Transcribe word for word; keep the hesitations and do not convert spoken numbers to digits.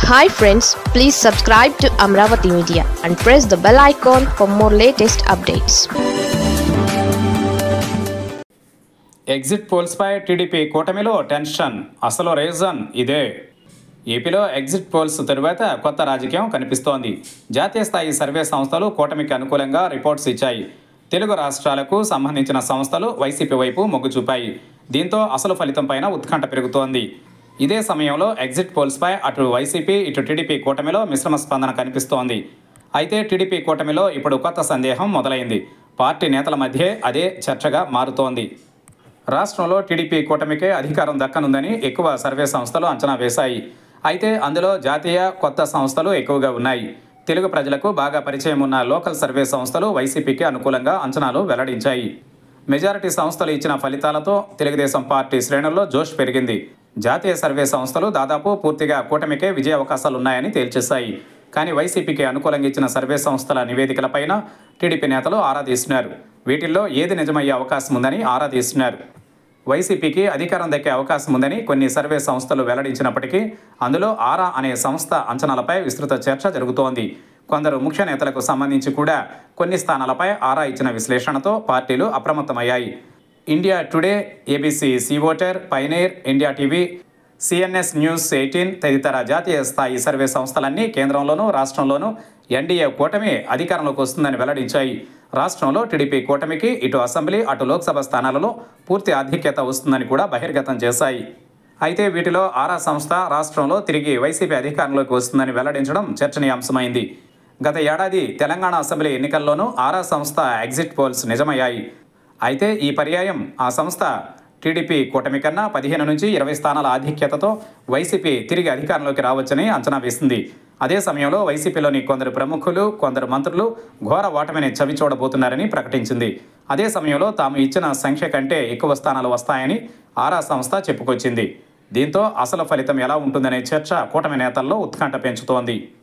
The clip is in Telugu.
Hi friends, please subscribe to Amravati Media and press the bell icon for more latest updates. Exit పోల్స్పై టీడీపీ కూటమిలో టెన్షన్. అసలు రీజన్ ఇదే. ఏపీలో ఎగ్జిట్ పోల్స్ తరువాత కొత్త రాజకీయం కనిపిస్తోంది. జాతీయ స్థాయి సర్వే సంస్థలు కూటమికి అనుకూలంగా రిపోర్ట్స్ ఇచ్చాయి. తెలుగు రాష్ట్రాలకు సంబంధించిన సంస్థలు వైసీపీ వైపు మొగ్గు చూపాయి. దీంతో అసలు ఫలితం పైన ఉత్కంఠ పెరుగుతోంది. ఇదే సమయంలో ఎగ్జిట్ పోల్స్పై అటు వైసీపీ ఇటు టీడీపీ కూటమిలో మిశ్రమ స్పందన కనిపిస్తోంది. అయితే టీడీపీ కూటమిలో ఇప్పుడు కొత్త సందేహం మొదలైంది. పార్టీ నేతల మధ్యే అదే చర్చగా మారుతోంది. రాష్ట్రంలో టీడీపీ కూటమికే అధికారం దక్కనుందని ఎక్కువ సర్వే సంస్థలు అంచనా వేశాయి. అయితే అందులో జాతీయ కొత్త సంస్థలు ఎక్కువగా ఉన్నాయి. తెలుగు ప్రజలకు బాగా పరిచయం ఉన్న లోకల్ సర్వే సంస్థలు వైసీపీకి అనుకూలంగా అంచనాలు వెల్లడించాయి. మెజారిటీ సంస్థలు ఇచ్చిన ఫలితాలతో తెలుగుదేశం పార్టీ శ్రేణుల్లో జోష్ పెరిగింది. జాతీయ సర్వే సంస్థలు దాదాపు పూర్తిగా కూటమికే విజయ అవకాశాలున్నాయని తేల్చేశాయి. కానీ వైసీపీకి అనుకూలంగా ఇచ్చిన సర్వే సంస్థల నివేదికలపైన టీడీపీ నేతలు ఆరా తీస్తున్నారు. వీటిల్లో ఏది నిజమయ్యే అవకాశం ఉందని ఆరా తీస్తున్నారు. వైసీపీకి అధికారం దక్కే అవకాశం ఉందని కొన్ని సర్వే సంస్థలు వెల్లడించినప్పటికీ అందులో ఆరా అనే సంస్థ అంచనాలపై విస్తృత చర్చ జరుగుతోంది. కొందరు ముఖ్య నేతలకు సంబంధించి కూడా కొన్ని స్థానాలపై ఆరా ఇచ్చిన విశ్లేషణతో పార్టీలు అప్రమత్తమయ్యాయి. India Today, ABC C voter, Pioneer, India TV, CNS news eighteen తదితర జాతీయ స్థాయి సర్వే సంస్థలన్నీ కేంద్రంలోనూ రాష్ట్రంలోనూ ఎన్డీఏ కూటమి అధికారంలోకి వస్తుందని వెల్లడించాయి. రాష్ట్రంలో టీడీపీ కూటమికి ఇటు అసెంబ్లీ అటు లోక్సభ స్థానాలలో పూర్తి ఆధిక్యత వస్తుందని కూడా బహిర్గతం చేశాయి. అయితే వీటిలో ఆరా సంస్థ రాష్ట్రంలో తిరిగి వైసీపీ అధికారంలోకి వస్తుందని వెల్లడించడం చర్చనీయాంశమైంది. గత ఏడాది తెలంగాణ అసెంబ్లీ ఎన్నికల్లోనూ ఆరా సంస్థ ఎగ్జిట్ పోల్స్ నిజమయ్యాయి. అయితే ఈ పర్యాయం ఆ సంస్థ టీడీపీ కూటమి కన్నా పదిహేను నుంచి ఇరవై స్థానాల ఆధిక్యతతో వైసీపీ తిరిగి అధికారంలోకి రావచ్చని అంచనా వేసింది. అదే సమయంలో వైసీపీలోని కొందరు ప్రముఖులు కొందరు మంత్రులు ఘోర ఓటమిని చవిచూడబోతున్నారని ప్రకటించింది. అదే సమయంలో తాము ఇచ్చిన సంఖ్య కంటే ఎక్కువ స్థానాలు వస్తాయని ఆరా సంస్థ చెప్పుకొచ్చింది. దీంతో అసలు ఫలితం ఎలా ఉంటుందనే చర్చ కూటమి నేతల్లో ఉత్కంఠ పెంచుతోంది.